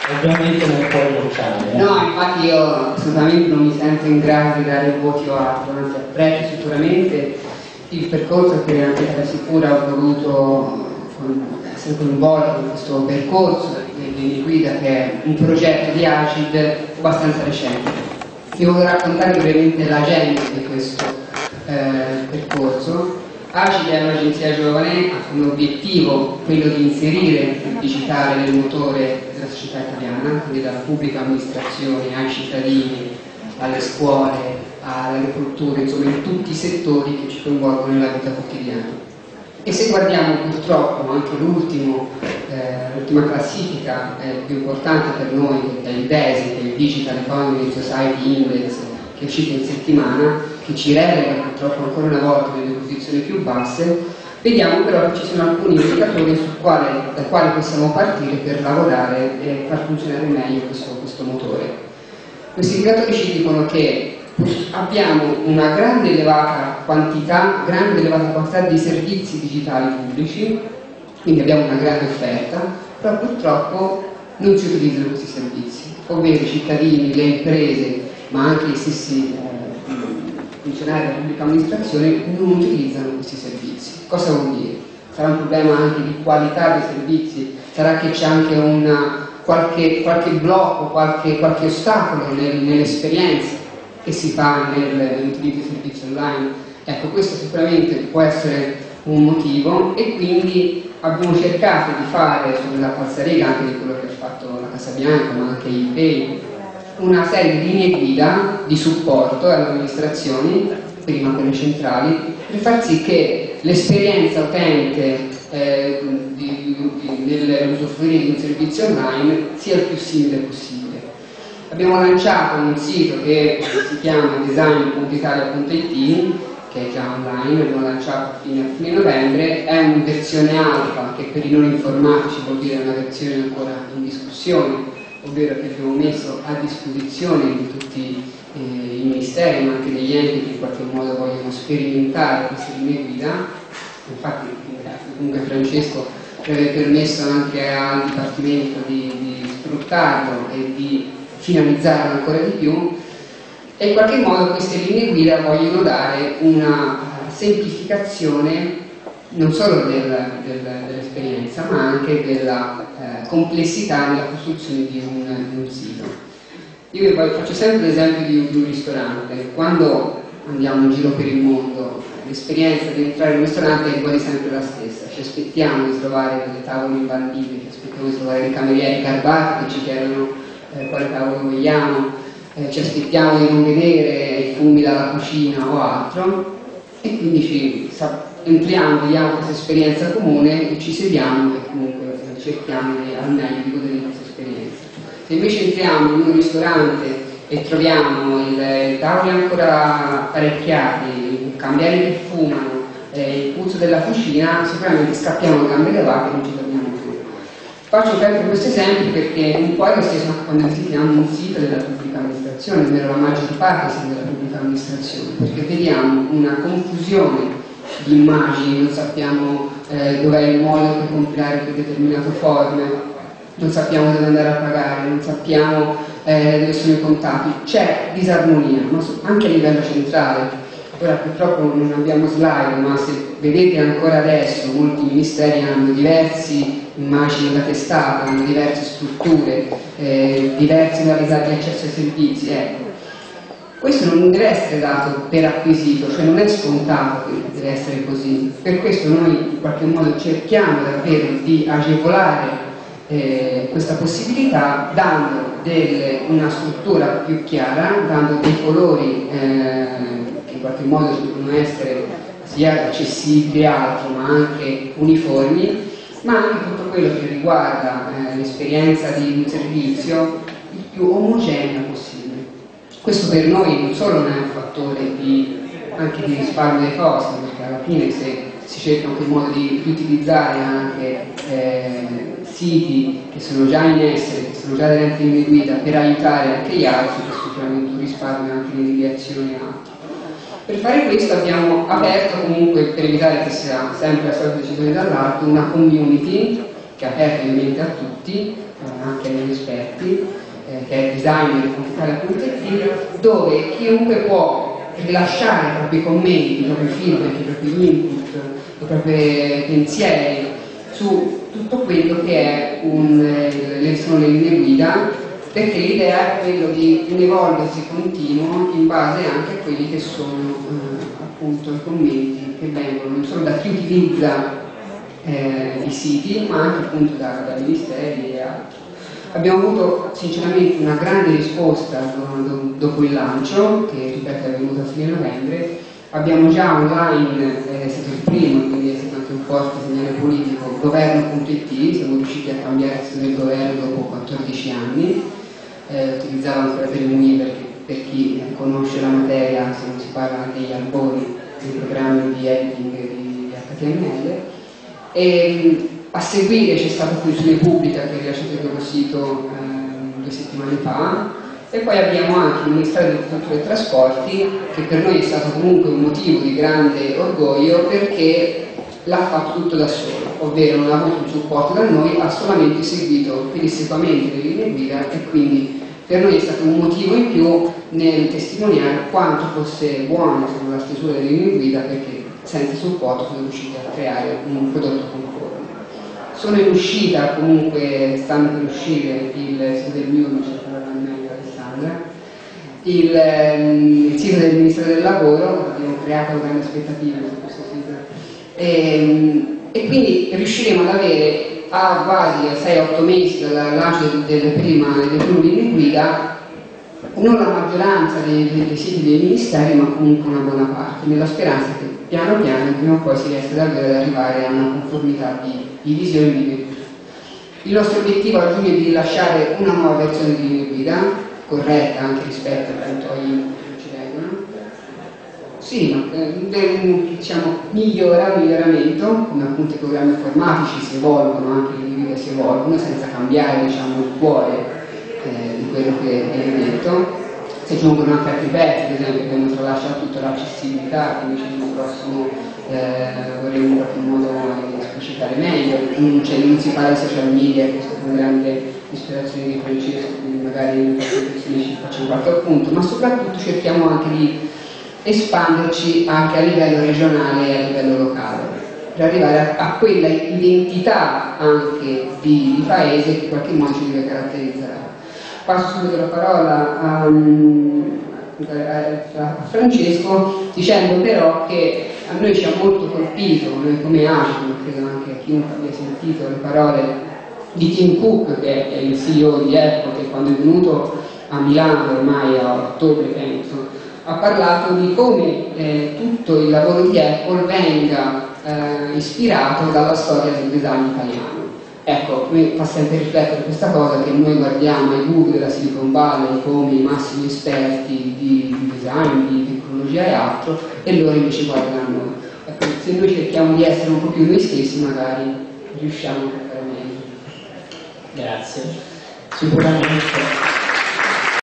Ovviamente non puoi bocciare. No, infatti io assolutamente non mi sento in grado di dare voti o altro, anzi apprezzo sicuramente il percorso che anche Terra Sicura ha voluto essere coinvolto in questo percorso di linee guida, che è un progetto di ACID abbastanza recente. Vi voglio raccontare brevemente l'agenda di questo percorso. ACID è un'agenzia giovane, ha come obiettivo quello di inserire il digitale nel motore della società italiana, quindi dalla pubblica amministrazione ai cittadini, alle scuole, all'agricoltura, insomma in tutti i settori che ci coinvolgono nella vita quotidiana. E se guardiamo purtroppo anche l'ultima classifica più importante per noi, che è il DESI, che è il Digital Economy Society Index, che è uscito in settimana, che ci relega purtroppo ancora una volta nelle posizioni più basse, vediamo però che ci sono alcuni indicatori dai quali possiamo partire per lavorare e far funzionare meglio questo motore. Questi indicatori ci dicono che abbiamo una grande elevata quantità di servizi digitali pubblici, quindi abbiamo una grande offerta, però purtroppo non si utilizzano questi servizi, ovvero i cittadini, le imprese, ma anche i stessi funzionari della pubblica amministrazione non utilizzano questi servizi. Cosa vuol dire? Sarà un problema anche di qualità dei servizi, sarà che c'è anche qualche blocco, qualche ostacolo nell'esperienza che si fa nell'utilizzo dei servizi online. Ecco, questo sicuramente può essere un motivo, e quindi abbiamo cercato di fare sulla falsariga anche di quello che ha fatto la Casa Bianca, ma anche eBay, una serie di linee guida di supporto alle amministrazioni, prima quelle centrali, per far sì che l'esperienza utente nell'usufruire di un servizio online sia il più simile possibile. Abbiamo lanciato un sito che si chiama design.italia.it, che è già online, l'abbiamo lanciato a fine novembre, è una versione alfa, che per i non informatici vuol dire una versione ancora in discussione, ovvero che abbiamo messo a disposizione di tutti i ministeri, ma anche degli enti che in qualche modo vogliono sperimentare queste linee guida. Infatti ringrazio comunque Francesco per aver permesso anche al Dipartimento di sfruttarlo e di finalizzarlo ancora di più, e in qualche modo queste linee guida vogliono dare una semplificazione non solo dell'esperienza, ma anche della complessità nella costruzione di un sito. Io faccio sempre l'esempio di un ristorante. Quando andiamo in giro per il mondo, l'esperienza di entrare in un ristorante è quasi sempre la stessa. Ci aspettiamo di trovare delle tavole imbandite, ci aspettiamo di trovare dei camerieri garbati che ci chiedono quale tavolo vogliamo, ci aspettiamo di non vedere i fumi dalla cucina o altro, e quindi entriamo, vediamo questa esperienza comune e ci sediamo e comunque cerchiamo al meglio di godere di questa esperienza. Se invece entriamo in un ristorante e troviamo i tavoli ancora apparecchiati, i cambiali che fumano, il puzzo della cucina, sicuramente scappiamo a gambe levate e non ci torniamo più. Faccio sempre questo esempio perché un po' è lo stesso quando visitiamo un sito della pubblica amministrazione, almeno la maggior parte della pubblica amministrazione, perché vediamo una confusione di immagini, non sappiamo dov'è il modo per compilare quel determinato form, non sappiamo dove andare a pagare, non sappiamo dove sono i contatti, c'è disarmonia, ma anche a livello centrale. Ora purtroppo non abbiamo slide, ma se vedete ancora adesso molti ministeri hanno diverse immagini da testata, hanno diverse strutture, diversi modalità di accesso ai servizi. Ecco, questo non deve essere dato per acquisito, cioè non è scontato che deve essere così. Per questo noi in qualche modo cerchiamo davvero di agevolare questa possibilità, dando una struttura più chiara, dando dei colori che in qualche modo devono essere sia accessibili e altro, ma anche uniformi, ma anche tutto quello che riguarda l'esperienza di un servizio il più omogenea possibile. Questo per noi non solo non è un fattore anche di risparmio dei costi, perché alla fine se si cerca anche il modo di utilizzare anche siti che sono già in essere, che sono già dentro in guida per aiutare anche gli altri, che sicuramente un risparmio anche di deviazioni e altro. Per fare questo abbiamo aperto comunque, per evitare che sia sempre la solita decisione dall'alto, una community che è aperta ovviamente a tutti, anche agli esperti, che è designer.italia.it, dove chiunque può rilasciare i propri commenti, i propri feedback, i propri input, i propri pensieri su tutto quello che è sono le linee guida, perché l'idea è quello di un evolversi continuo in base anche a quelli che sono appunto i commenti che vengono non solo da chi utilizza i siti, ma anche appunto dai ministeri e altri. Abbiamo avuto sinceramente una grande risposta dopo il lancio, che ripeto è avvenuto a fine novembre. Abbiamo già online, è stato il primo, quindi è stato anche un forte segnale politico, governo.it, siamo riusciti a cambiare il sito del governo dopo 14 anni, utilizzavo ancora per il MUI per chi conosce la materia, se non si parla degli albori, dei programmi di editing di HTML. E a seguire c'è stata Funzione Pubblica che ha rilasciato il loro sito 2 settimane fa, e poi abbiamo anche il Ministero dell'Agricoltura e Trasporti, che per noi è stato comunque un motivo di grande orgoglio perché l'ha fatto tutto da solo, ovvero non ha avuto un supporto da noi, ha solamente seguito pedissequamente le linee guida, e quindi per noi è stato un motivo in più nel testimoniare quanto fosse buona la stesura delle linee guida, perché senza supporto sono riusciti a creare un prodotto conforme. Sono in uscita, comunque stanno per uscire il sito del MIUR, il sito del Ministero del Lavoro, abbiamo creato grandi aspettative su questo sito, e quindi riusciremo ad avere a quasi 6-8 mesi dal lancio delle prime linee guida non la maggioranza dei siti dei ministeri, ma comunque una buona parte, nella speranza che piano piano prima o poi si riesca davvero ad arrivare a una conformità di visione di linee guida. Il nostro obiettivo a giugno è di rilasciare una nuova versione di linee guida, corretta anche rispetto appunto agli input che ci vengono. Sì, ma diciamo miglioramento, come appunto i programmi informatici si evolvono, anche le linee guida si evolvono, senza cambiare diciamo il cuore di quello che viene detto. Si aggiungono anche altri pezzi, ad esempio abbiamo tralasciato tutta l'accessibilità, quindi l'anno prossimo vorremmo in qualche modo esplicitare meglio, non si parla di social media, questa è una grande ispirazione di Francesco, quindi magari in qualche lezione ci facciamo qualche appunto, ma soprattutto cerchiamo anche di espanderci anche a livello regionale e a livello locale, per arrivare a quella identità anche di paese che in qualche modo ci deve caratterizzare. Passo subito la parola a Francesco, dicendo però che a noi ci ha molto colpito, noi come ACI, ma credo anche a chiunque abbia sentito le parole di Tim Cook, che è il CEO di Apple, che quando è venuto a Milano, ormai a ottobre penso, ha parlato di come tutto il lavoro di Apple venga ispirato dalla storia del design italiano. Ecco, mi fa sempre riflettere questa cosa, che noi guardiamo i guru della Silicon Valley come i massimi esperti di design, di tecnologia e altro, e loro invece guardano noi. Ecco, se noi cerchiamo di essere un po' più noi stessi, magari riusciamo a fare meglio. Grazie. Sicuramente.